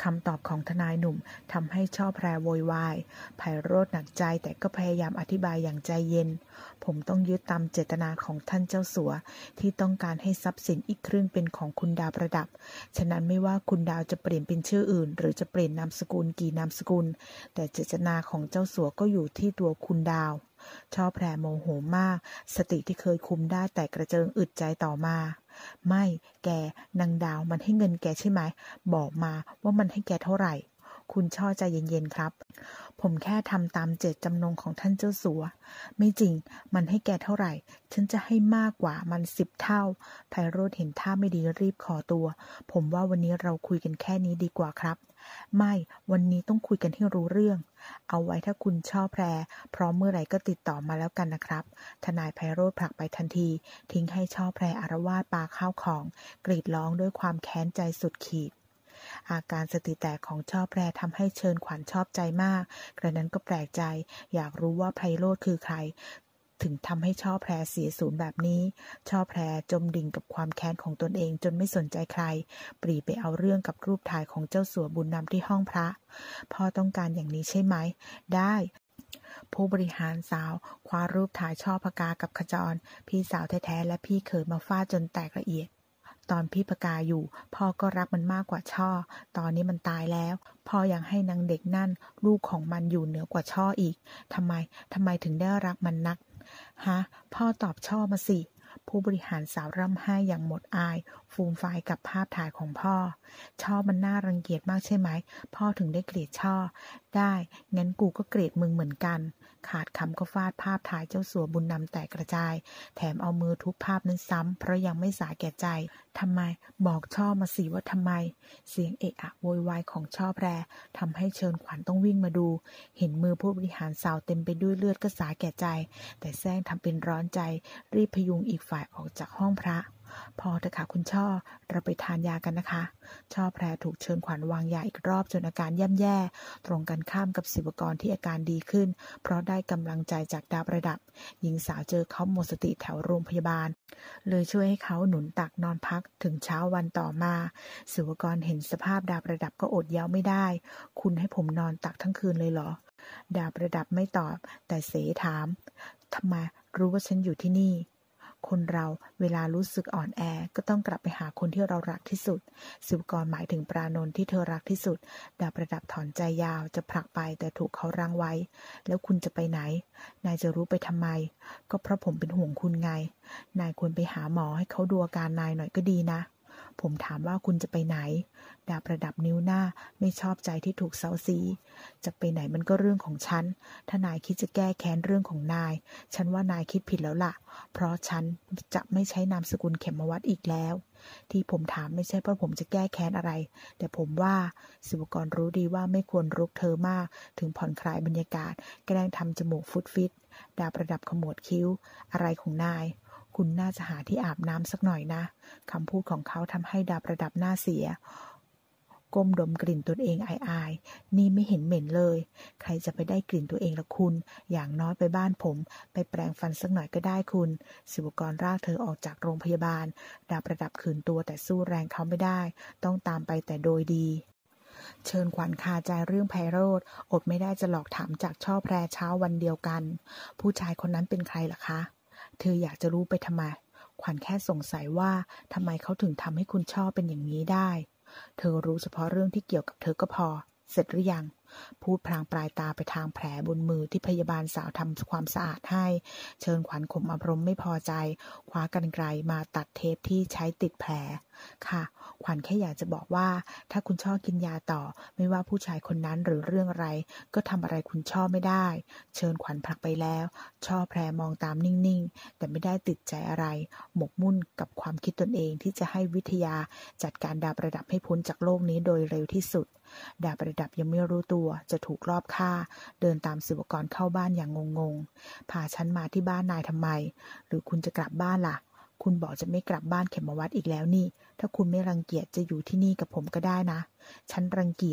คำตอบของทนายหนุ่มทำให้ช่อแพรโวยวายไพโรจน์หนักใจแต่ก็พยายามอธิบายอย่างใจเย็นผมต้องยึดตามเจตนาของท่านเจ้าสัวที่ต้องการให้ทรัพย์สินอีกครึ่งเป็นของคุณดาวประดับฉะนั้นไม่ว่าคุณดาวจะเปลี่ยนเป็นชื่ออื่นหรือจะเปลี่ยนนามสกุลกี่นามสกุลแต่เจตนาของเจ้าสัวก็อยู่ที่ตัวคุณดาวช่อแพรโมโหมากสติที่เคยคุมได้แต่กระเจิงอึดใจต่อมาไม่แกนางดาวมันให้เงินแกใช่ไหมบอกมาว่ามันให้แกเท่าไหร่คุณช่อใจเย็นๆครับผมแค่ทำตามเจตจำนงของท่านเจ้าสัวไม่จริงมันให้แกเท่าไหร่ฉันจะให้มากกว่ามัน10 เท่าไพโรจน์เห็นท่าไม่ดีรีบขอตัวผมว่าวันนี้เราคุยกันแค่นี้ดีกว่าครับไม่วันนี้ต้องคุยกันให้รู้เรื่องเอาไว้ถ้าคุณช่อแพรพร้อมเมื่อไหร่ก็ติดต่อมาแล้วกันนะครับทนายไพโรจน์ผลักไปทันทีทิ้งให้ช่อแพรอาละวาดปาข้าวของกรีดร้องด้วยความแค้นใจสุดขีดอาการสติแตกของช่อแพรทำให้เชิญขวัญชอบใจมากกระนั้นก็แปลกใจอยากรู้ว่าไพโรจน์คือใครถึงทำให้ช่อแพรเสียศูนย์แบบนี้ช่อแพรจมดิ่งกับความแค้นของตนเองจนไม่สนใจใครปรีไปเอาเรื่องกับรูปถ่ายของเจ้าสัวบุญนำที่ห้องพระพ่อต้องการอย่างนี้ใช่ไหมได้ผู้บริหารสาวคว้ารูปถ่ายช่อพกากับขจรพี่สาวแท้ๆและพี่เขยมาฟาดจนแตกละเอียดตอนพี่พกาอยู่พ่อก็รักมันมากกว่าช่อตอนนี้มันตายแล้วพ่อยังให้นางเด็กนั่นลูกของมันอยู่เหนือกว่าช่ออีกทำไมถึงได้รักมันนักฮะพ่อตอบช่อมาสิผู้บริหารสาวร่ำไห้อย่างหมดอายฟูมฟายกับภาพถ่ายของพ่อช่อมันน่ารังเกียจมากใช่ไหมพ่อถึงได้เกลียดช่อได้งั้นกูก็เกลียดมึงเหมือนกันขาดคำก็ฟาดภาพถ่ายเจ้าสัวบุญนำแตกกระจายแถมเอามือทุบภาพนั้นซ้ำเพราะยังไม่สาแก่ใจทำไมบอกช่อมาสิว่าทำไมเสียงเอะอะโวยวายของช่อแพรทำให้เชิญขวัญต้องวิ่งมาดูเห็นมือผู้บริหารสาวเต็มไปด้วยเลือดก็สาแก่ใจแต่แซงทำเป็นร้อนใจรีบพยุงอีกฝ่ายออกจากห้องพระพอเถอะค่ะคุณช่อเราไปทานยากันนะคะช่อแพรถูกเชิญขวัญวางยาอีกรอบจนอาการย่ำแย่ตรงกันข้ามกับศิวกรที่อาการดีขึ้นเพราะได้กำลังใจจากดาวประดับหญิงสาวเจอเขาหมดสติแถวโรงพยาบาลเลยช่วยให้เขาหนุนตักนอนพักถึงเช้าวันต่อมาศิวกรเห็นสภาพดาวประดับก็อดเย้าไม่ได้คุณให้ผมนอนตักทั้งคืนเลยเหรอดาวประดับไม่ตอบแต่เสถามทำไมรู้ว่าฉันอยู่ที่นี่คนเราเวลารู้สึกอ่อนแอก็ต้องกลับไปหาคนที่เรารักที่สุดศิวกรหมายถึงปรานนท์ที่เธอรักที่สุดดาวประดับถอนใจยาวจะผลักไปแต่ถูกเขารั้งไว้แล้วคุณจะไปไหนนายจะรู้ไปทำไมก็เพราะผมเป็นห่วงคุณไงนายควรไปหาหมอให้เขาดูอาการนายหน่อยก็ดีนะผมถามว่าคุณจะไปไหนดาวประดับนิ้วหน้าไม่ชอบใจที่ถูกเซ้าซีจะไปไหนมันก็เรื่องของฉันถ้านายคิดจะแก้แค้นเรื่องของนายฉันว่านายคิดผิดแล้วล่ะเพราะฉันจะไม่ใช้นามสกุลเขมวัฒน์อีกแล้วที่ผมถามไม่ใช่เพราะผมจะแก้แค้นอะไรแต่ผมว่าศิวกรรู้ดีว่าไม่ควรรุกเธอมากถึงผ่อนคลายบรรยากาศแกล้งทำจมูกฟุดฟิตดาวประดับขมวดคิ้วอะไรของนายคุณน่าจะหาที่อาบน้ำสักหน่อยนะคำพูดของเขาทำให้ดาวประดับหน้าเสียก้มดมกลิ่นตนเองอายๆนี่ไม่เห็นเหม็นเลยใครจะไปได้กลิ่นตัวเองละคุณอย่างน้อยไปบ้านผมไปแปรงฟันสักหน่อยก็ได้คุณศิวกรลากเธอออกจากโรงพยาบาลดาวประดับขืนตัวแต่สู้แรงเขาไม่ได้ต้องตามไปแต่โดยดีเชิญขวัญคาใจเรื่องไพโรจน์อดไม่ได้จะหลอกถามจากช่อแพรเช้าวันเดียวกันผู้ชายคนนั้นเป็นใครล่ะคะเธออยากจะรู้ไปทำไมขวัญแค่สงสัยว่าทำไมเขาถึงทำให้คุณช่อเป็นอย่างนี้ได้เธอรู้เฉพาะเรื่องที่เกี่ยวกับเธอก็พอเสร็จหรือยังพูดพลางปลายตาไปทางแผลบนมือที่พยาบาลสาวทำความสะอาดให้เชิญขวัญข่มอารมณ์ไม่พอใจคว้ากรรไกรมาตัดเทปที่ใช้ติดแผลค่ะขวัญแค่อยากจะบอกว่าถ้าคุณช่อกินยาต่อไม่ว่าผู้ชายคนนั้นหรือเรื่องอะไรก็ทำอะไรคุณช่อไม่ได้เชิญขวัญผลักไปแล้วช่อแพรมองตามนิ่งๆแต่ไม่ได้ติดใจอะไรหมกมุ่นกับความคิดตนเองที่จะให้วิทยาจัดการดาวประดับให้พ้นจากโลกนี้โดยเร็วที่สุดดาวประดับยังไม่รู้ตัวจะถูกลอบฆ่าเดินตามศิวกรเข้าบ้านอย่างงงๆพาฉันมาที่บ้านนายทำไมหรือคุณจะกลับบ้านล่ะคุณบอกจะไม่กลับบ้านเขมวัฒน์อีกแล้วนี่ถ้าคุณไม่รังเกียจจะอยู่ที่นี่กับผมก็ได้นะฉันรังเกียจ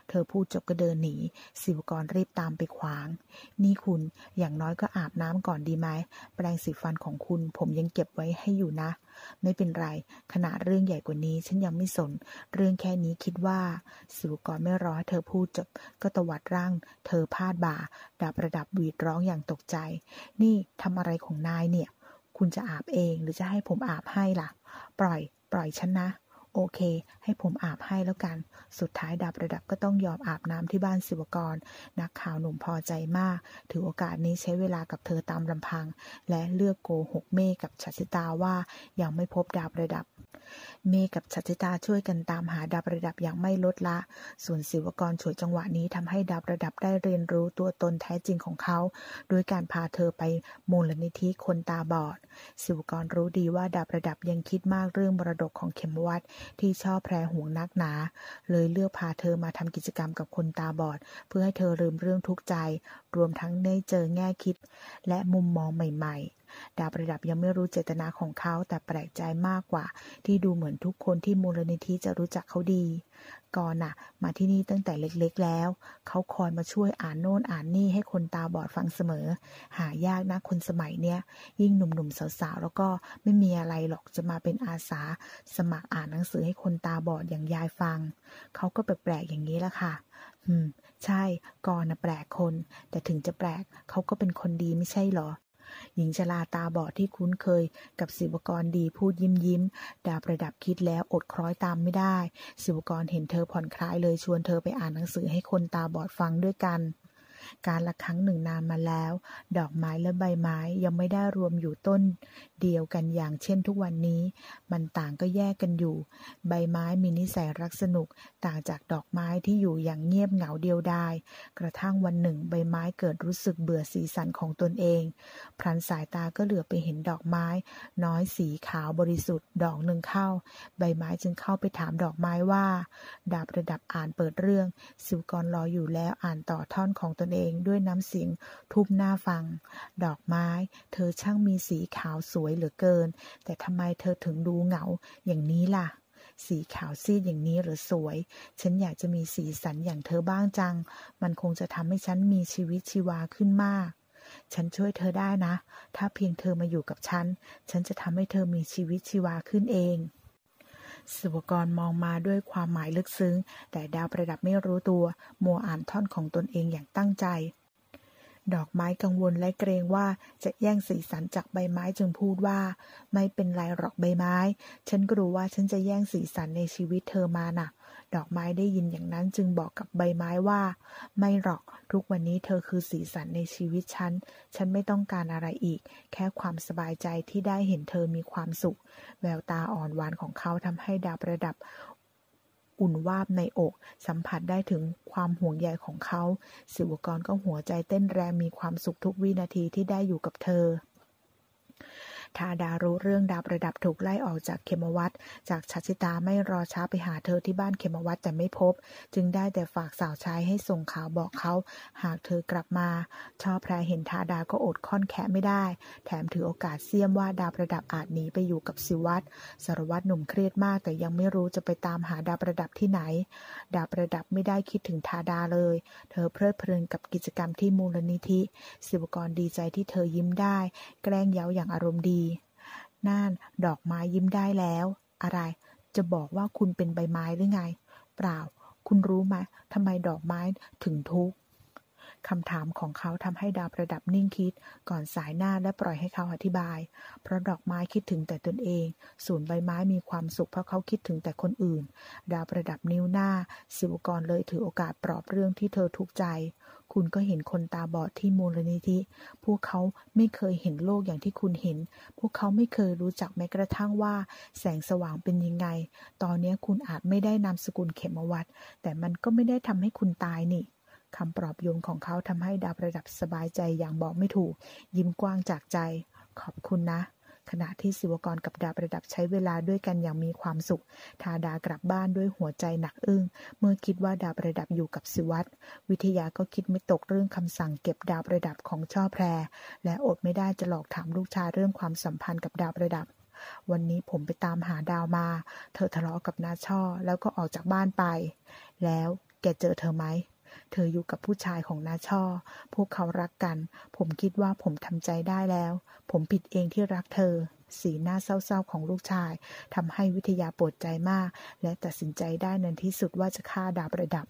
เธอพูดจบก็เดินหนีศิวกรรีบตามไปขวางนี่คุณอย่างน้อยก็อาบน้ำก่อนดีไหมแปรงสีฟันของคุณผมยังเก็บไว้ให้อยู่นะไม่เป็นไรขณะเรื่องใหญ่กว่านี้ฉันยังไม่สนเรื่องแค่นี้คิดว่าศิวกรไม่รอให้เธอพูดจบก็ตวัดร่างเธอพาดบ่าดาบประดับหวีดร้องอย่างตกใจนี่ทำอะไรของนายเนี่ยคุณจะอาบเองหรือจะให้ผมอาบให้ล่ะปล่อยฉันนะโอเคให้ผมอาบให้แล้วกันสุดท้ายดาบประดับก็ต้องยอมอาบน้ำที่บ้านศิวกรนักข่าวหนุ่มพอใจมากถือโอกาสนี้ใช้เวลากับเธอตามลำพังและเลือกโกหกเมฆกับชัชชิตาว่ายังไม่พบดาบประดับเมฆกับชัชชิตาช่วยกันตามหาดาบประดับอย่างไม่ลดละส่วนศิวกรฉวยจังหวะนี้ทำให้ดาบประดับได้เรียนรู้ตัวตนแท้จริงของเขาโดยการพาเธอไปมูลนิธิคนตาบอดศิวกรรู้ดีว่าดาบประดับยังคิดมากเรื่องมรดกของเขมวัดที่ชอบแพร่ห่วงนักหนาเลยเลือกพาเธอมาทำกิจกรรมกับคนตาบอดเพื่อให้เธอลืมเรื่องทุกข์ใจรวมทั้งได้เจอแง่คิดและมุมมองใหม่ๆดาบประดับยังไม่รู้เจตนาของเขาแต่แปลกใจมากกว่าที่ดูเหมือนทุกคนที่มูลนิธิจะรู้จักเขาดีก่อนน่ะมาที่นี่ตั้งแต่เล็กๆแล้วเขาคอยมาช่วยอ่านโน่นอ่านนี่ให้คนตาบอดฟังเสมอหายากนะคนสมัยเนี้ยยิ่งหนุ่มๆสาวๆแล้วก็ไม่มีอะไรหรอกจะมาเป็นอาสาสมัครอ่านหนังสือให้คนตาบอดอย่างยายฟังเขาก็แปลกๆอย่างนี้ละค่ะใช่ก่อนน่ะแปลกคนแต่ถึงจะแปลกเขาก็เป็นคนดีไม่ใช่เหรอหญิงชราตาบอดที่คุ้นเคยกับศิวกรดีพูดยิ้มดาบประดับคิดแล้วอดคล้อยตามไม่ได้ศิวกรเห็นเธอผ่อนคลายเลยชวนเธอไปอ่านหนังสือให้คนตาบอดฟังด้วยกันการละครั้งหนึ่งนานมาแล้วดอกไม้และใบไม้ยังไม่ได้รวมอยู่ต้นเดียวกันอย่างเช่นทุกวันนี้มันต่างก็แยกกันอยู่ใบไม้มีนิสัยรักสนุกต่างจากดอกไม้ที่อยู่อย่างเงียบเหงาเดียวดายกระทั่งวันหนึ่งใบไม้เกิดรู้สึกเบื่อสีสันของตนเองพลันสายตาก็เหลือไปเห็นดอกไม้น้อยสีขาวบริสุทธิ์ดอกหนึ่งเข้าใบไม้จึงเข้าไปถามดอกไม้ว่าดาบประดับอ่านเปิดเรื่องศิวกรรออยู่แล้วอ่านต่อท่อนของตนเองด้วยน้ำเสียงทุบหน้าฟังดอกไม้เธอช่างมีสีขาวสวยเหลือเกินแต่ทำไมเธอถึงดูเหงาอย่างนี้ล่ะสีขาวซีดอย่างนี้หรือสวยฉันอยากจะมีสีสันอย่างเธอบ้างจังมันคงจะทำให้ฉันมีชีวิตชีวาขึ้นมากฉันช่วยเธอได้นะถ้าเพียงเธอมาอยู่กับฉันจะทำให้เธอมีชีวิตชีวาขึ้นเองศิวกรมองมาด้วยความหมายลึกซึ้งแต่ดาวประดับไม่รู้ตัวมัวอ่านท่อนของตนเองอย่างตั้งใจดอกไม้กังวลและเกรงว่าจะแย่งสีสันจากใบไม้จึงพูดว่าไม่เป็นไรหรอกใบไม้ฉันก็รู้ว่าฉันจะแย่งสีสันในชีวิตเธอมาน่ะดอกไม้ได้ยินอย่างนั้นจึงบอกกับใบไม้ว่าไม่หรอกทุกวันนี้เธอคือสีสันในชีวิตฉันไม่ต้องการอะไรอีกแค่ความสบายใจที่ได้เห็นเธอมีความสุขแววตาอ่อนหวานของเขาทำให้ดาวประดับอุ่นวาบในอกสัมผัสได้ถึงความห่วงใยของเขาศิวกรก็หัวใจเต้นแรงมีความสุขทุกวินาทีที่ได้อยู่กับเธอทาดารู้เรื่องดาวประดับถูกไล่ออกจากเขมวัดจากชัชชิตาไม่รอช้าไปหาเธอที่บ้านเขมวัดแต่ไม่พบจึงได้แต่ฝากสาวใช้ให้ส่งข่าวบอกเขาหากเธอกลับมาช่อแพรเห็นทาดาก็อดค่อนแคะไม่ได้แถมถือโอกาสเสี่ยมว่าดาวประดับอาจหนีไปอยู่กับศิวัตรสารวัตรหนุ่มเครียดมากแต่ยังไม่รู้จะไปตามหาดาวประดับที่ไหนดาวประดับไม่ได้คิดถึงทาดาเลยเธอเพลิดเพลินกับกิจกรรมที่มูลนิธิศิวกรดีใจที่เธอยิ้มได้แกล้งเย้าอย่างอารมณ์ดีน่านดอกไม้ยิ้มได้แล้วอะไรจะบอกว่าคุณเป็นใบไม้หรือไงเปล่าคุณรู้ไหมทำไมดอกไม้ถึงทุกข์คำถามของเขาทำให้ดาวประดับนิ่งคิดก่อนสายหน้าและปล่อยให้เขาอธิบายเพราะดอกไม้คิดถึงแต่ตนเองส่วนใบไม้มีความสุขเพราะเขาคิดถึงแต่คนอื่นดาวประดับนิ้วหน้าศิวกรเลยถือโอกาสปลอบเรื่องที่เธอทุกข์ใจคุณก็เห็นคนตาบอดที่มูลนิธิพวกเขาไม่เคยเห็นโลกอย่างที่คุณเห็นพวกเขาไม่เคยรู้จักแม้กระทั่งว่าแสงสว่างเป็นยังไงตอนนี้คุณอาจไม่ได้นามสกุลเขมวัดแต่มันก็ไม่ได้ทำให้คุณตายนี่คำปลอบโยนของเขาทำให้ดาวประดับสบายใจอย่างบอกไม่ถูกยิ้มกว้างจากใจขอบคุณนะขณะที่ศิวกรกับดาวประดับใช้เวลาด้วยกันอย่างมีความสุขทาดากลับบ้านด้วยหัวใจหนักอึ้งเมื่อคิดว่าดาวประดับอยู่กับศิวัตรวิทยาก็คิดไม่ตกเรื่องคำสั่งเก็บดาวประดับของช่อแพรและอดไม่ได้จะหลอกถามลูกชายเรื่องความสัมพันธ์กับดาวประดับวันนี้ผมไปตามหาดาวมาเธอทะเลาะกับน้าช่อแล้วก็ออกจากบ้านไปแล้วแกกเจอเธอไหมเธออยู่กับผู้ชายของน้าช่อพวกเขารักกันผมคิดว่าผมทำใจได้แล้วผมผิดเองที่รักเธอสีหน้าเศร้าๆของลูกชายทำให้วิทยาปวดใจมากและตัดสินใจได้ในที่สุดว่าจะฆ่าดาประดับ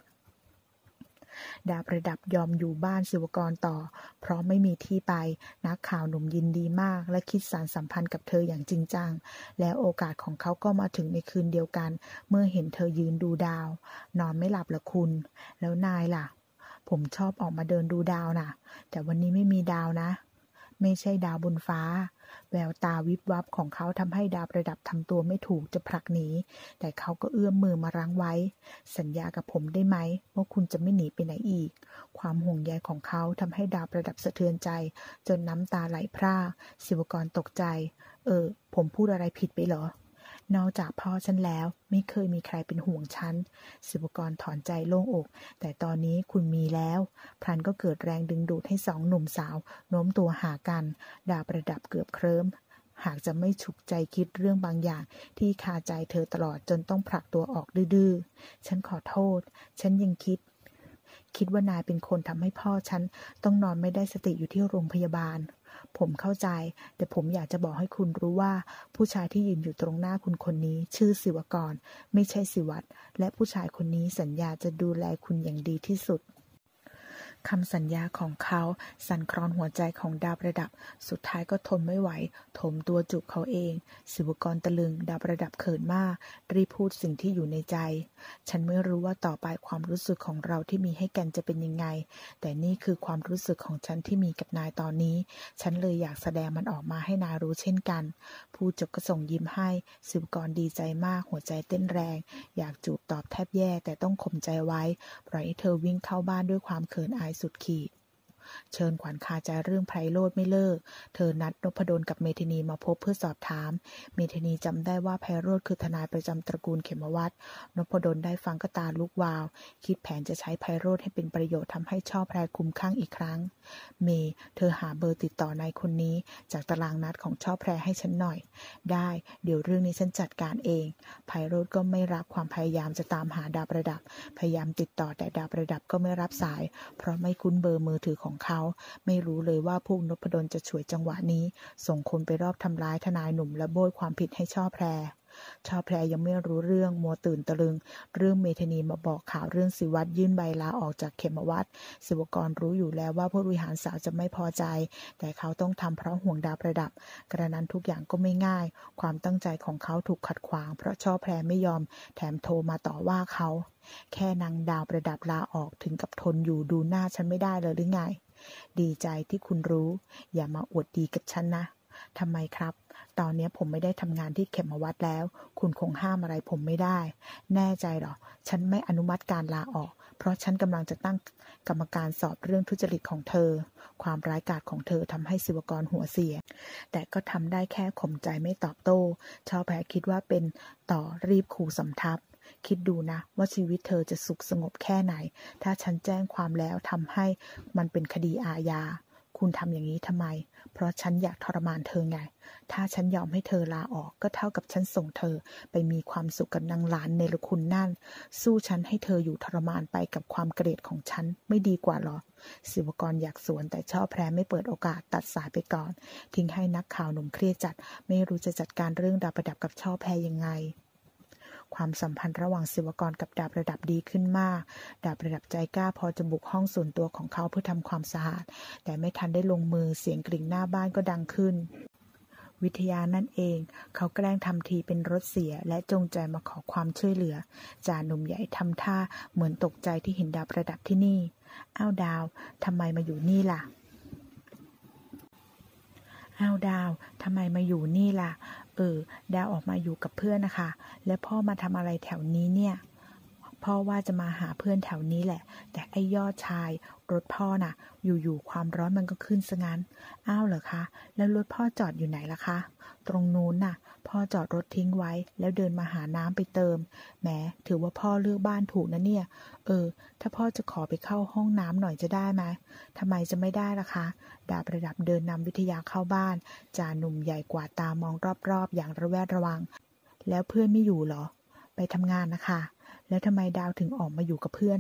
ยอมอยู่บ้านศิวกรต่อเพราะไม่มีที่ไปนักข่าวหนุ่มยินดีมากและคิดสานสัมพันธ์กับเธออย่างจริงจังแล้วโอกาสของเขาก็มาถึงในคืนเดียวกันเมื่อเห็นเธอยืนดูดาวนอนไม่หลับเหรอคุณแล้วนายล่ะผมชอบออกมาเดินดูดาวน่ะแต่วันนี้ไม่มีดาวนะไม่ใช่ดาวบนฟ้าแววตาวิบวับของเขาทำให้ดาวประดับทำตัวไม่ถูกจะผลักหนีแต่เขาก็เอื้อมมือมารั้งไว้สัญญากับผมได้ไหมว่าคุณจะไม่หนีไปไหนอีกความห่วงใยของเขาทำให้ดาวประดับสะเทือนใจจนน้ำตาไหลพรากศิวกรตกใจผมพูดอะไรผิดไปเหรอนอกจากพ่อฉันแล้วไม่เคยมีใครเป็นห่วงฉันศิวกรถอนใจโล่งอกแต่ตอนนี้คุณมีแล้วพลันก็เกิดแรงดึงดูดให้สองหนุ่มสาวโน้มตัวหากันดาวประดับเกือบเคลิ้มหากจะไม่ฉุกใจคิดเรื่องบางอย่างที่คาใจเธอตลอดจนต้องผลักตัวออกดื้อๆฉันขอโทษฉันยังคิดว่านายเป็นคนทำให้พ่อฉันต้องนอนไม่ได้สติอยู่ที่โรงพยาบาลผมเข้าใจแต่ผมอยากจะบอกให้คุณรู้ว่าผู้ชายที่ยืนอยู่ตรงหน้าคุณคนนี้ชื่อศิวกรไม่ใช่ศิวัตรและผู้ชายคนนี้สัญญาจะดูแลคุณอย่างดีที่สุดคำสัญญาของเขาสั่นคลอนหัวใจของดาวประดับสุดท้ายก็ทนไม่ไหวถมตัวจุกเขาเองศิวกรตะลึงดาวประดับเขินมากรีบพูดสิ่งที่อยู่ในใจฉันไม่รู้ว่าต่อไปความรู้สึกของเราที่มีให้กันจะเป็นยังไงแต่นี่คือความรู้สึกของฉันที่มีกับนายตอนนี้ฉันเลยอยากแสดงมันออกมาให้นายรู้เช่นกันพูดจบก็ส่งยิ้มให้ศิวกรดีใจมากหัวใจเต้นแรงอยากจูบตอบแทบแย่แต่ต้องข่มใจไว้ปล่อยให้เธอวิ่งเข้าบ้านด้วยความเขินอายสุดขีดเชิญขวัญคาใจเรื่องไพโรจน์ไม่เลิกเธอนัดนพดลกับเมธินีมาพบเพื่อสอบถามเมธินีจำได้ว่าไพโรจน์คือทนายประจำตระกูลเขมวัฒน์นพดลได้ฟังก็ตาลุกวาวคิดแผนจะใช้ไพโรจน์ให้เป็นประโยชน์ทำให้ช่อแพรคุ้มข้างอีกครั้งเมย์เธอหาเบอร์ติดต่อนายคนนี้จากตารางนัดของช่อแพรให้ฉันหน่อยได้เดี๋ยวเรื่องนี้ฉันจัดการเองไพโรจน์ก็ไม่รับความพยายามจะตามหาดาวประดับพยายามติดต่อแต่ดาวประดับก็ไม่รับสายเพราะไม่คุ้นเบอร์มือถือของเขาไม่รู้เลยว่าพวกนพดลจะฉวยจังหวะนี้ส่งคนไปรอบทำร้ายทนายหนุ่มและโบยความผิดให้ช่อแพรยังไม่รู้เรื่องมัวตื่นตะลึงเรื่องเมธานีมาบอกข่าวเรื่องศิวัตรยื่นใบลาออกจากเขมวัฒน์ศิวกรรู้อยู่แล้วว่าผู้บริหารสาวจะไม่พอใจแต่เขาต้องทำเพราะห่วงดาวประดับกระนั้นทุกอย่างก็ไม่ง่ายความตั้งใจของเขาถูกขัดขวางเพราะช่อแพรไม่ยอมแถมโทรมาต่อว่าเขาแค่นางดาวประดับลาออกถึงกับทนอยู่ดูหน้าฉันไม่ได้เลยหรือไงดีใจที่คุณรู้อย่ามาอวดดีกับฉันนะทำไมครับตอนนี้ผมไม่ได้ทำงานที่เขมวัฒน์แล้วคุณคงห้ามอะไรผมไม่ได้แน่ใจหรอฉันไม่อนุมัติการลาออกเพราะฉันกำลังจะตั้งกรรมการสอบเรื่องทุจริตของเธอความร้ายกาจของเธอทำให้ศิวกรหัวเสียแต่ก็ทำได้แค่ข่มใจไม่ตอบโต้ชาวแพรคิดว่าเป็นต่อรีบขู่สำทับคิดดูนะว่าชีวิตเธอจะสุขสงบแค่ไหนถ้าฉันแจ้งความแล้วทำให้มันเป็นคดีอาญาคุณทำอย่างนี้ทำไมเพราะฉันอยากทรมานเธอไงถ้าฉันยอมให้เธอลาออกก็เท่ากับฉันส่งเธอไปมีความสุขกับนางหลานเนรคุณนั่นสู้ฉันให้เธออยู่ทรมานไปกับความเกลียดของฉันไม่ดีกว่าหรอศิวกรอยากสวนแต่ช่อแพรไม่เปิดโอกาสตัดสายไปก่อนทิ้งให้นักข่าวหนุ่มเครียดจัดไม่รู้จะจัดการเรื่องดาวประดับกับช่อแพรยังไงความสัมพันธ์ระหว่างศิวกรกับดาบประดับดีขึ้นมากดาบประดับใจกล้าพอจะบุกห้องส่วนตัวของเขาเพื่อทำความสะอาดแต่ไม่ทันได้ลงมือเสียงกริ่งหน้าบ้านก็ดังขึ้นวิทยานั่นเองเขาแกล้งทำทีเป็นรถเสียและจงใจมาขอความช่วยเหลือจ่าหนุ่มใหญ่ทำท่าเหมือนตกใจที่เห็นดาวประดับที่นี่อ้าวดาวทำไมมาอยู่นี่ล่ะอ้าวดาวทำไมมาอยู่นี่ล่ะดาวออกมาอยู่กับเพื่อนนะคะแล้วพ่อมาทำอะไรแถวนี้เนี่ยพ่อว่าจะมาหาเพื่อนแถวนี้แหละแต่ไอ้ยอดชายรถพ่อน่ะอยู่ๆความร้อนมันก็ขึ้นซะงั้นอ้าวเหรอคะแล้วรถพ่อจอดอยู่ไหนล่ะคะตรงนู้นน่ะพ่อจอดรถทิ้งไว้แล้วเดินมาหาน้ำไปเติมแหมถือว่าพ่อเลือกบ้านถูกนะเนี่ยถ้าพ่อจะขอไปเข้าห้องน้ำหน่อยจะได้ไหมทำไมจะไม่ได้ล่ะคะดาบประดับเดินนำวิทยาเข้าบ้านจ่าหนุ่มใหญ่กว่าตามองรอบๆอย่างระแวดระวังแล้วเพื่อนไม่อยู่เหรอไปทำงานนะคะแล้วทำไมดาวถึงออกมาอยู่กับเพื่อนล่ะ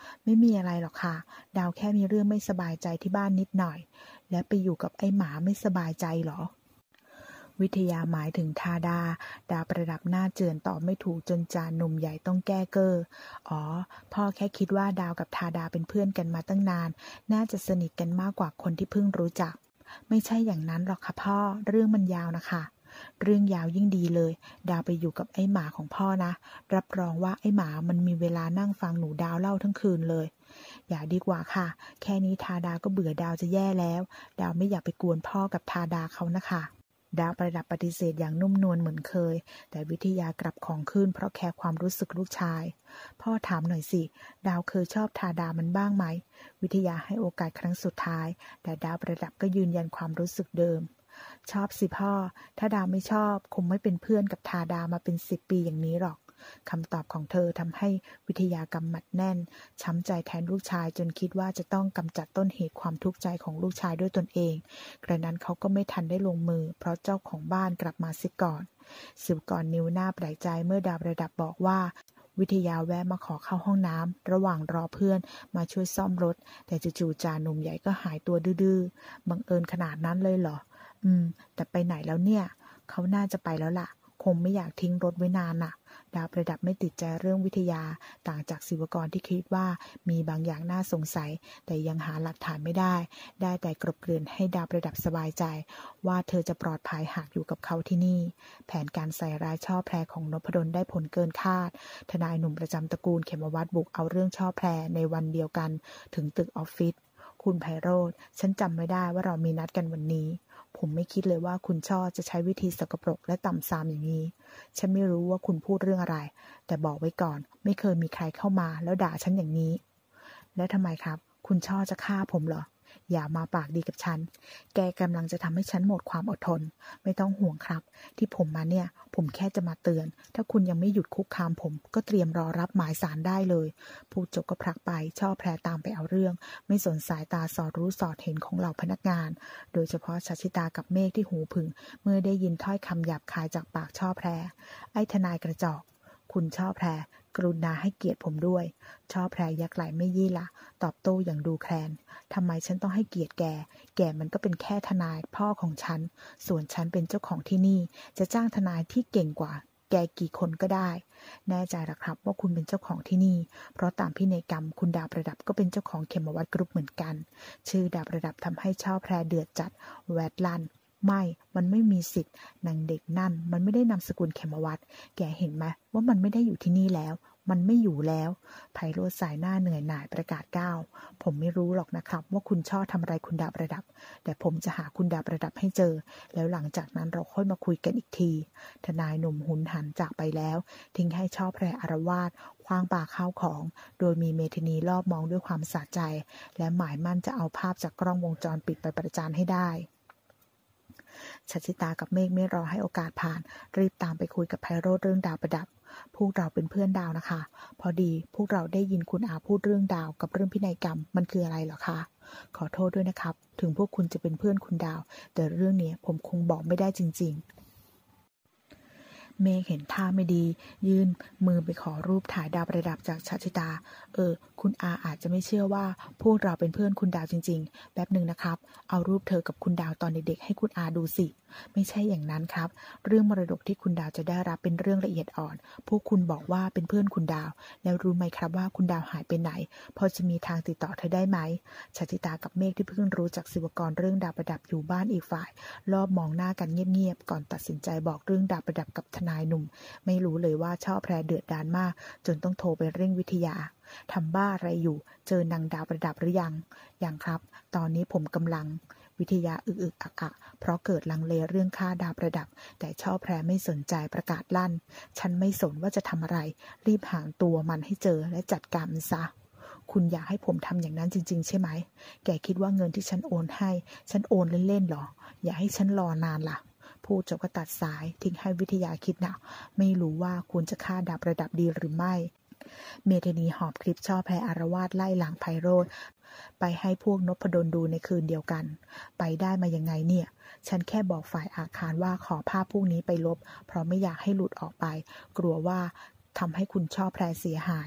ไม่มีอะไรหรอกค่ะดาวแค่มีเรื่องไม่สบายใจที่บ้านนิดหน่อยและไปอยู่กับไอ้หมาไม่สบายใจเหรอวิทยาหมายถึงทาดาดาวประดับหน้าเจือนตอบไม่ถูกจนจานหนุ่มใหญ่ต้องแก้เก้ออ๋อพ่อแค่คิดว่าดาวกับทาดาเป็นเพื่อนกันมาตั้งนานน่าจะสนิทกันมากกว่าคนที่เพิ่งรู้จักไม่ใช่อย่างนั้นหรอกค่ะพ่อเรื่องมันยาวนะคะเรื่องยาวยิ่งดีเลยดาวไปอยู่กับไอ้หมาของพ่อนะรับรองว่าไอ้หมามันมีเวลานั่งฟังหนูดาวเล่าทั้งคืนเลยอย่าดีกว่าค่ะแค่นี้ทาดาก็เบื่อดาวจะแย่แล้วดาวไม่อยากไปกวนพ่อกับทาดาเขานะคะดาวประดับปฏิเสธอย่างนุ่มนวลเหมือนเคยแต่วิทยากลับของขึ้นเพราะแคร์ความรู้สึกลูกชายพ่อถามหน่อยสิดาวเคยชอบทาดามันบ้างไหมวิทยาให้โอกาสครั้งสุดท้ายแต่ดาวประดับก็ยืนยันความรู้สึกเดิมชอบสิพ่อถ้าดาวไม่ชอบคงไม่เป็นเพื่อนกับทาดามาเป็น10 ปีอย่างนี้หรอกคำตอบของเธอทำให้วิทยากำหมัดแน่นช้ำใจแทนลูกชายจนคิดว่าจะต้องกำจัดต้นเหตุความทุกข์ใจของลูกชายด้วยตนเองกระนั้นเขาก็ไม่ทันได้ลงมือเพราะเจ้าของบ้านกลับมาเสียก่อนสืบก่อนนิ้วหน้าแปลกใจเมื่อดาวประดับบอกว่าวิทยาแวะมาขอเข้าห้องน้ำระหว่างรอเพื่อนมาช่วยซ่อมรถแต่จู่ๆจ่าหนุ่มใหญ่ก็หายตัวดื้อๆบังเอิญขนาดนั้นเลยเหรอแต่ไปไหนแล้วเนี่ยเขาน่าจะไปแล้วล่ะคงไม่อยากทิ้งรถไว้นานน่ะดาวประดับไม่ติดใจเรื่องวิทยาต่างจากศิวกรที่คิดว่ามีบางอย่างน่าสงสัยแต่ยังหาหลักฐานไม่ได้แต่กลบเกลื่อนให้ดาวประดับสบายใจว่าเธอจะปลอดภัยหากอยู่กับเขาที่นี่แผนการใส่ร้ายช่อแพรของนพดลได้ผลเกินคาดทนายหนุ่มประจำตระกูลเขมวัฒน์บุกเอาเรื่องช่อแพรในวันเดียวกันถึงตึกออฟฟิศคุณไพโรจน์ฉันจำไม่ได้ว่าเรามีนัดกันวันนี้ผมไม่คิดเลยว่าคุณช่อจะใช้วิธีสกปรกและต่ำทรามอย่างนี้ฉันไม่รู้ว่าคุณพูดเรื่องอะไรแต่บอกไว้ก่อนไม่เคยมีใครเข้ามาแล้วด่าฉันอย่างนี้และทำไมครับคุณช่อจะฆ่าผมเหรออย่ามาปากดีกับฉันแกกำลังจะทำให้ฉันหมดความอดทนไม่ต้องห่วงครับที่ผมมาเนี่ยผมแค่จะมาเตือนถ้าคุณยังไม่หยุดคุกคามผมก็เตรียมรอรับหมายสารได้เลยพูดจบก็ผลักไปช่อแพรตามไปเอาเรื่องไม่สนสายตาสอดรู้สอดเห็นของเหล่าพนักงานโดยเฉพาะชัชชิตากับเมฆที่หูผึ่งเมื่อได้ยินถ้อยคำหยาบคายจากปากช่อแพรไอ้ทนายกระจอกคุณช่อแพรกรุณาให้เกียรติผมด้วยช่อแพรยักไหลไม่ยี่ละตอบโต้อย่างดูแคลนทำไมฉันต้องให้เกียรติแกมันก็เป็นแค่ทนายพ่อของฉันส่วนฉันเป็นเจ้าของที่นี่จะจ้างทนายที่เก่งกว่าแกกี่คนก็ได้แน่ใจหรือครับว่าคุณเป็นเจ้าของที่นี่เพราะตามพินัยกรรมคุณดาวประดับก็เป็นเจ้าของเขมวัฒน์กรุ๊ปเหมือนกันชื่อดาวประดับทำให้ช่อแพรเดือดจัดแวดลั่นมันไม่มีสิทธิ์นางเด็กนั่นมันไม่ได้นามสกุลเขมวัฒน์แกเห็นไหมว่ามันไม่ได้อยู่ที่นี่แล้วมันไม่อยู่แล้วไพโรจน์สายหน้าเหนื่อยหน่ายประกาศก้าวผมไม่รู้หรอกนะครับว่าคุณช่อทำอะไรคุณดาวประดับแต่ผมจะหาคุณดาวประดับให้เจอแล้วหลังจากนั้นเราค่อยมาคุยกันอีกทีทนายหนุ่มหุนหันจากไปแล้วทิ้งให้ช่อแพรอาละวาดคว้างปาข้าวของโดยมีเมธินีรอบมองด้วยความสะใจและหมายมั่นจะเอาภาพจากกล้องวงจรปิดไปประจานให้ได้ชัชชิตากับเมฆไม่รอให้โอกาสผ่านรีบตามไปคุยกับไพโรจน์เรื่องดาวประดับพวกเราเป็นเพื่อนดาวนะคะพอดีพวกเราได้ยินคุณอาพูดเรื่องดาวกับเรื่องพินัยกรรมมันคืออะไรเหรอคะขอโทษด้วยนะครับถึงพวกคุณจะเป็นเพื่อนคุณดาวแต่เรื่องนี้ผมคงบอกไม่ได้จริงๆเมฆเห็นท่าไม่ดียื่นมือไปขอรูปถ่ายดาวประดับจากชัชชิตาคุณอาอาจจะไม่เชื่อว่าพวกเราเป็นเพื่อนคุณดาวจริงๆแป๊บหนึ่งนะครับเอารูปเธอกับคุณดาวตอนเด็กๆให้คุณอาดูสิไม่ใช่อย่างนั้นครับเรื่องมรดกที่คุณดาวจะได้รับเป็นเรื่องละเอียดอ่อนพวกคุณบอกว่าเป็นเพื่อนคุณดาวแล้วรู้ไหมครับว่าคุณดาวหายไปไหนพอจะมีทางติดต่อเธอได้ไหมชัชชิตากับเมฆที่เพิ่งรู้จากศิวกรเรื่องดาวประดับอยู่บ้านอีกฝ่ายรอบมองหน้ากันเงียบๆก่อนตัดสินใจบอกเรื่องดาวประดับกับทนายหนุ่มไม่รู้เลยว่าช่อแพรเดือดดาลมากจนต้องโทรไปเร่งวิทยาทำบ้าอะไรอยู่เจอนางดาวประดับหรือยังครับตอนนี้ผมกำลังวิทยาอึกอักเพราะเกิดลังเลเรื่องค่าดาวประดับแต่ช่อแพรไม่สนใจประกาศลั่นฉันไม่สนว่าจะทำอะไรรีบหาตัวมันให้เจอและจัดการมันซะคุณอยากให้ผมทำอย่างนั้นจริงๆใช่ไหมแกคิดว่าเงินที่ฉันโอนให้ฉันโอนเล่นๆหรออย่าให้ฉันรอนานล่ะพูดจบก็ตัดสายทิ้งให้วิทยาคิดหนักไม่รู้ว่าควรจะฆ่าดาวประดับดีหรือไม่เมธินีหอบคลิปช่อแพรอารวาสไล่หลังไพโรจน์ไปให้พวกนพดลดูในคืนเดียวกันไปได้มายังไงเนี่ยฉันแค่บอกฝ่ายอาคารว่าขอภาพพวกนี้ไปลบเพราะไม่อยากให้หลุดออกไปกลัวว่าทำให้คุณช่อแพรเสียหาย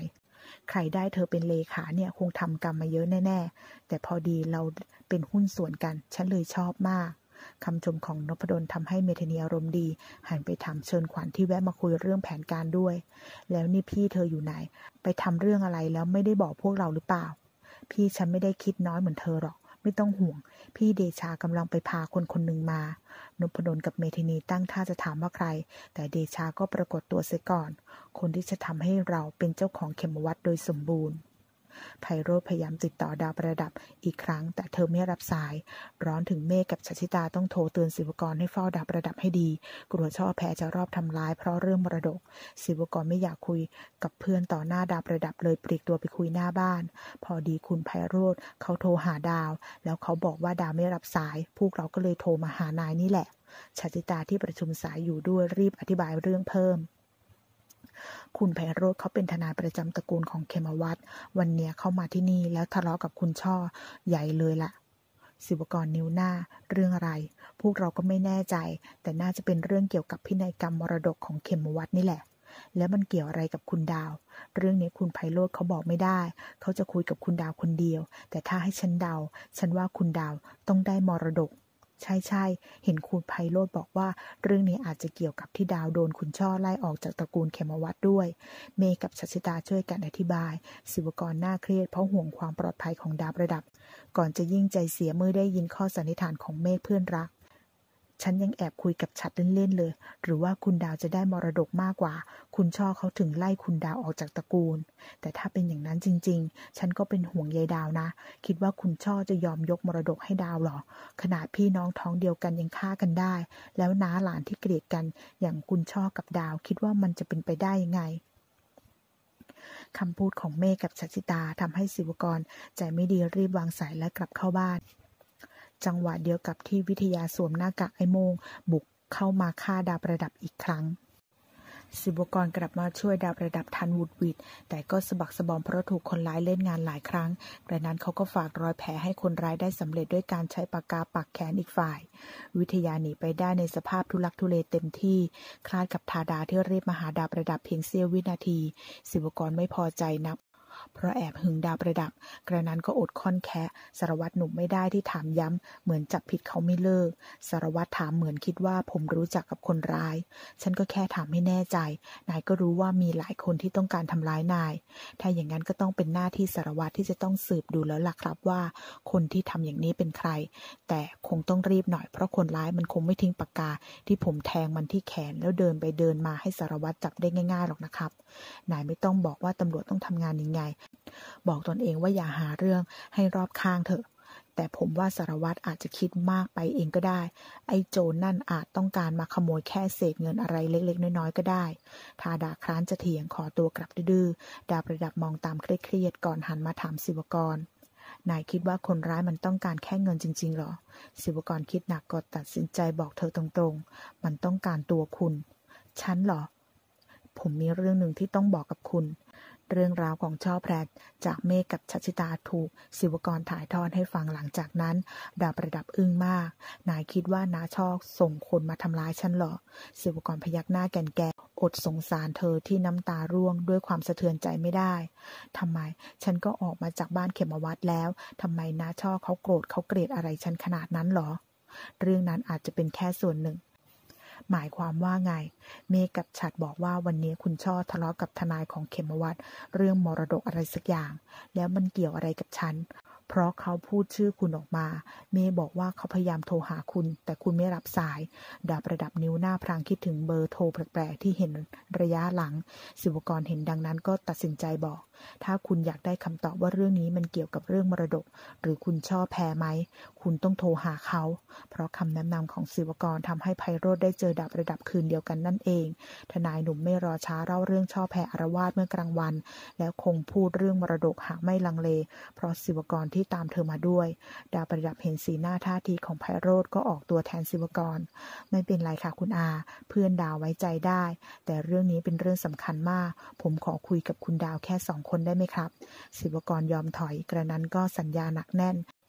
ใครได้เธอเป็นเลขาเนี่ยคงทำกรรมมาเยอะแน่ๆแต่พอดีเราเป็นหุ้นส่วนกันฉันเลยชอบมากคำชมของนพดลทำให้เมธานีอารมณ์ดีหันไปถามเชิญขวัญที่แวะมาคุยเรื่องแผนการด้วยแล้วนี่พี่เธออยู่ไหนไปทำเรื่องอะไรแล้วไม่ได้บอกพวกเราหรือเปล่าพี่ฉันไม่ได้คิดน้อยเหมือนเธอหรอกไม่ต้องห่วงพี่เดชากำลังไปพาคนคนหนึ่งมานพดลกับเมธานีตั้งท่าจะถามว่าใครแต่เดชาก็ปรากฏตัวเสียก่อนคนที่จะทำให้เราเป็นเจ้าของเขมวัดโดยสมบูรณ์ไพโรจน์พยายามติดต่อดาวประดับอีกครั้งแต่เธอไม่รับสายร้อนถึงเมฆกับชชิตาต้องโทรเตือนศิวกรให้เฝ้าดาวประดับให้ดีกลัวช่อแพจะรอบทำร้ายเพราะเรื่องมรดกศิวกรไม่อยากคุยกับเพื่อนต่อหน้าดาวประดับเลยปลีกตัวไปคุยหน้าบ้านพอดีคุณไพโรจน์เขาโทรหาดาวแล้วเขาบอกว่าดาวไม่รับสายพวกเราก็เลยโทรมาหานายนี่แหละชชิตาที่ประชุมสายอยู่ด้วยรีบอธิบายเรื่องเพิ่มคุณไพโรจน์เขาเป็นทนายประจำตระกูลของเขมวัดวันเนี้ยเข้ามาที่นี่แล้วทะเลาะกับคุณช่อใหญ่เลยล่ะศิวกรนิ้วหน้าเรื่องอะไรพวกเราก็ไม่แน่ใจแต่น่าจะเป็นเรื่องเกี่ยวกับพินัยกรรมมรดกของเขมวัดนี่แหละแล้วมันเกี่ยวอะไรกับคุณดาวเรื่องนี้คุณไพโรจน์เขาบอกไม่ได้เขาจะคุยกับคุณดาวคนเดียวแต่ถ้าให้ฉันเดาฉันว่าคุณดาวต้องได้มรดกใช่ๆเห็นคุณไพโรจน์บอกว่าเรื่องนี้อาจจะเกี่ยวกับที่ดาวโดนคุณช่อไล่ออกจากตระกูลเขมวัดด้วยเมย์กับชัชชิตาช่วยกันอธิบายศิวกรน่าเครียดเพราะห่วงความปลอดภัยของดาวประดับก่อนจะยิ่งใจเสียเมื่อได้ยินข้อสันนิษฐานของเมฆเพื่อนรักฉันยังแอบคุยกับชัดเล่นๆเลยหรือว่าคุณดาวจะได้มรดกมากกว่าคุณช่อเขาถึงไล่คุณดาวออกจากตระกูลแต่ถ้าเป็นอย่างนั้นจริงๆฉันก็เป็นห่วงยายดาวนะคิดว่าคุณช่อจะยอมยกมรดกให้ดาวหรอขนาดพี่น้องท้องเดียวกันยังฆ่ากันได้แล้วน้าหลานที่เกลียดกันอย่างคุณช่อกับดาวคิดว่ามันจะเป็นไปได้ยังไงคำพูดของเมฆกับชัชชิตาทำให้ศิวกรใจไม่ดีรีบวางสายและกลับเข้าบ้านจังหวะเดียวกับที่วิทยาสวมหน้ากากไอ้โม่งบุกเข้ามาฆ่าดาวประดับอีกครั้งศิวกรกลับมาช่วยดาวประดับทันวุดหวิดแต่ก็สะบักสะบอมเพราะถูกคนร้ายเล่นงานหลายครั้งกระนั้นเขาก็ฝากรอยแผลให้คนร้ายได้สำเร็จด้วยการใช้ปากกาปักแขนอีกฝ่ายวิทยาหนีไปได้ในสภาพทุลักทุเลเต็มที่คลาดกับธาดาที่รีบมาหาดาวประดับเพียงเสี้ยววินาทีศิวกรไม่พอใจนักเพราะแอบหึงดาวประดับกระนั้นก็อดค่อนแคะสารวัตรหนุ่มไม่ได้ที่ถามย้ำเหมือนจับผิดเขาไม่เลิกสารวัตรถามเหมือนคิดว่าผมรู้จักกับคนร้ายฉันก็แค่ถามให้แน่ใจนายก็รู้ว่ามีหลายคนที่ต้องการทำร้ายนายถ้าอย่างนั้นก็ต้องเป็นหน้าที่สารวัตรที่จะต้องสืบดูแล้วล่ะครับว่าคนที่ทำอย่างนี้เป็นใครแต่คงต้องรีบหน่อยเพราะคนร้ายมันคงไม่ทิ้งปากกาที่ผมแทงมันที่แขนแล้วเดินไปเดินมาให้สารวัตรจับได้ง่ายๆหรอกนะครับนายไม่ต้องบอกว่าตำรวจต้องทำงานยังไงบอกตนเองว่าอย่าหาเรื่องให้รอบข้างเถอะแต่ผมว่าสารวัตรอาจจะคิดมากไปเองก็ได้ไอ้โจรนั่นอาจต้องการมาขโมยแค่เศษเงินอะไรเล็กๆน้อยๆก็ได้ทาดาคร้านจะเถียงขอตัวกลับดื้อดาวประดับมองตามเครียดๆก่อนหันมาถามศิวกรนายคิดว่าคนร้ายมันต้องการแค่เงินจริงๆหรอศิวกรคิดหนักก็ตัดสินใจบอกเธอตรงๆมันต้องการตัวคุณฉันเหรอผมมีเรื่องหนึ่งที่ต้องบอกกับคุณเรื่องราวของช่อแพรจากเมฆกับชัชชิตาถูกศิวกรถ่ายทอดให้ฟังหลังจากนั้นดาวประดับอึ้งมากนายคิดว่าน้าช่อส่งคนมาทำร้ายฉันเหรอศิวกรพยักหน้าแก่ๆอดสงสารเธอที่น้ำตาร่วงด้วยความสะเทือนใจไม่ได้ทำไมฉันก็ออกมาจากบ้านเขมวัดแล้วทำไมน้าช่อเขาโกรธเขาเกลียดอะไรฉันขนาดนั้นเหรอเรื่องนั้นอาจจะเป็นแค่ส่วนหนึ่งหมายความว่าไงเมฆกับฉัตรบอกว่าวันนี้คุณช่อทะเลาะกับทนายของเขมวัดเรื่องมรดกอะไรสักอย่างแล้วมันเกี่ยวอะไรกับฉันเพราะเขาพูดชื่อคุณออกมาเมฆบอกว่าเขาพยายามโทรหาคุณแต่คุณไม่รับสายดาวประดับนิ้วหน้าพลางคิดถึงเบอร์โทรแปลกๆที่เห็นระยะหลังศิวกรเห็นดังนั้นก็ตัดสินใจบอกถ้าคุณอยากได้คำตอบว่าเรื่องนี้มันเกี่ยวกับเรื่องมรดกหรือคุณช่อแพ้ไหมคุณต้องโทรหาเขาเพราะคำแนะนำของศิวกรทำให้ไพโรจน์ได้เจอดาวประดับคืนเดียวกันนั่นเองทนายหนุ่มไม่รอช้าเล่าเรื่องช่อแพ้อาละวาดเมื่อกลางวันแล้วคงพูดเรื่องมรดกหากไม่ลังเลเพราะศิวกรที่ตามเธอมาด้วยดาวประดับเห็นสีหน้าท่าทีของไพโรจน์ก็ออกตัวแทนศิวกรไม่เป็นไรค่ะคุณอาเพื่อนดาวไว้ใจได้แต่เรื่องนี้เป็นเรื่องสำคัญมากผมขอคุยกับคุณดาวแค่2 คนได้ไหมครับศิวกรยอมถอยกระนั้นก็สัญญาหนักแน่น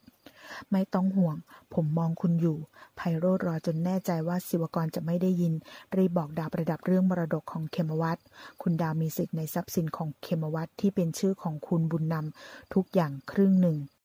ไม่ต้องห่วงผมมองคุณอยู่ไพโรจน์รอจนแน่ใจว่าศิวกรจะไม่ได้ยินรีบบอกดาวประดับเรื่องมรดกของเขมวัฒน์คุณดาวมีสิทธิ์ในทรัพย์สินของเขมวัฒน์ที่เป็นชื่อของคุณบุญนำทุกอย่างครึ่งหนึ่ง